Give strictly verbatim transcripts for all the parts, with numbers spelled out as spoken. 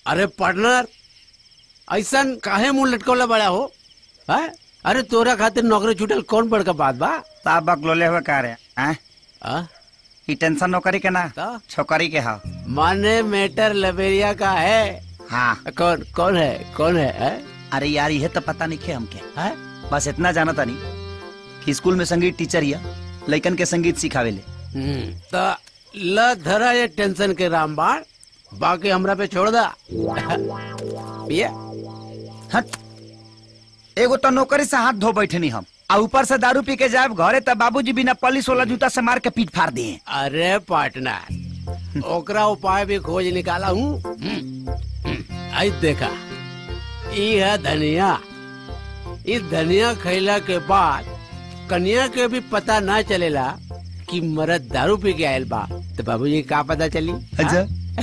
अरे पार्टनर ऐसा काहे मुंह लटकोला बड़ा हो है? अरे तोरा खातिर नौकरी छूटल कौन बड़का बात बा? साहब बकलोले हुए कह रहे हैं ये टेंशन नौकरी के ना छोकरी के हा माने मैटर लबेरिया का है। हाँ कौन कौन है कौन है, है? अरे यार ये तो पता नहीं खे हमके है? बस इतना जाना था नहीं कि स्कूल में संगीत टीचर या लइकन के संगीत सिखावे ले। तो ल धरा ये टेंशन के रामबाण बाकी हमरा पे छोड़ दा। ये हट एगो तो नौकरी से हाथ धो बैठे नहीं हम आ ऊपर से दारू पी के जाए घरे तब बाबूजी बिना पलिस वाला जूता से मार के पीट फाड़ दिए। अरे पार्टनर ओकरा उपाय भी खोज निकाला हूँ। आई देखा ये है धनिया। इस धनिया खैला के बाद कन्या के भी पता ना चलेला कि मर्द दारू पी के आयल बा तो बाबूजी का पता चली। अच्छा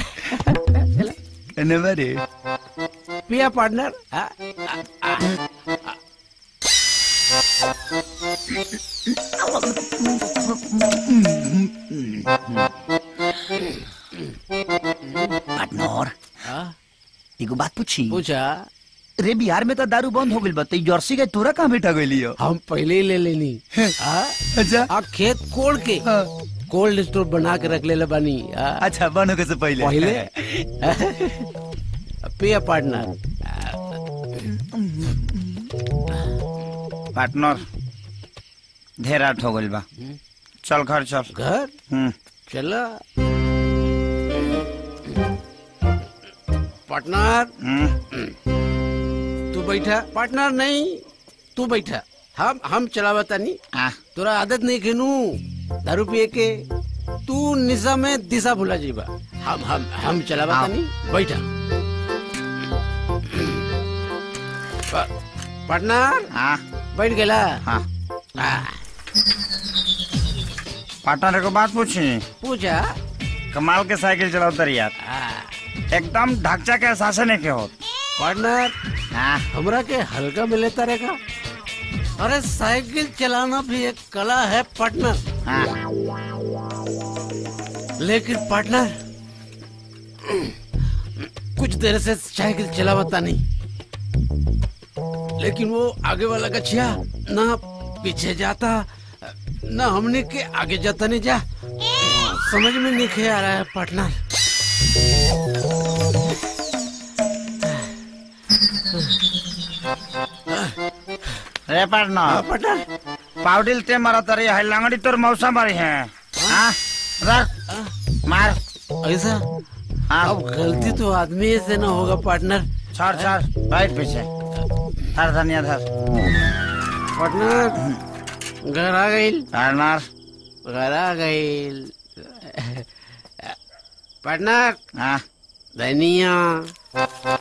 रे पिया पार्टनर। पार्टनर एगो बात पूछी। पूछा। रे बिहार में तो दारू बंद हो गई बता जर्सी के तोरा कहाँ बैठा गई लियो? हम पहले ही ले लेनी। अच्छा आ खेत कोड़ के कोल्ड स्टोर बना के रख ले बनी। अच्छा बन होने से पहले पहले पिया पार्टनर। पार्टनर ढेर रात हो गई बा चल घर चल। घर चला पार्टनर। तू बैठा पार्टनर नहीं तू बैठा। हम हम चलावता नहीं तोरा आदत नहीं खेनू दारू पिए के तू निशा में दिशा भुला जीबा। हम हम हम चलावता नहीं बैठा। पार्टनर हाँ बैठ गेला। हाँ पार्टनर को बात पूछी। पूछा। कमाल के साइकिल चलाओ यार एकदम ढांचा के एहसास नहीं के हो। पार्टनर हाँ हमरा के हल्का में लेता रहेगा। अरे साइकिल चलाना भी एक कला है पार्टनर। हाँ। लेकिन पार्टनर कुछ देर से साइकिल चलावता नहीं लेकिन वो आगे वाला गछिया ना पीछे जाता ना हमने के आगे जाता नहीं जा समझ में नहीं आ रहा है पार्टनर। रे पार्टनर पार्टनर पाउडिल ते मारा तरी है लंगड़ी तोर मौसा मारी है। हाँ रख मार ऐसा। हाँ अब गलती तो आदमी से ना होगा पार्टनर। छोड़ छोड़ राइट पीछे धर धनिया धर। पार्टनर घर आ गई। पार्टनर घर आ गई। पार्टनर हाँ धनिया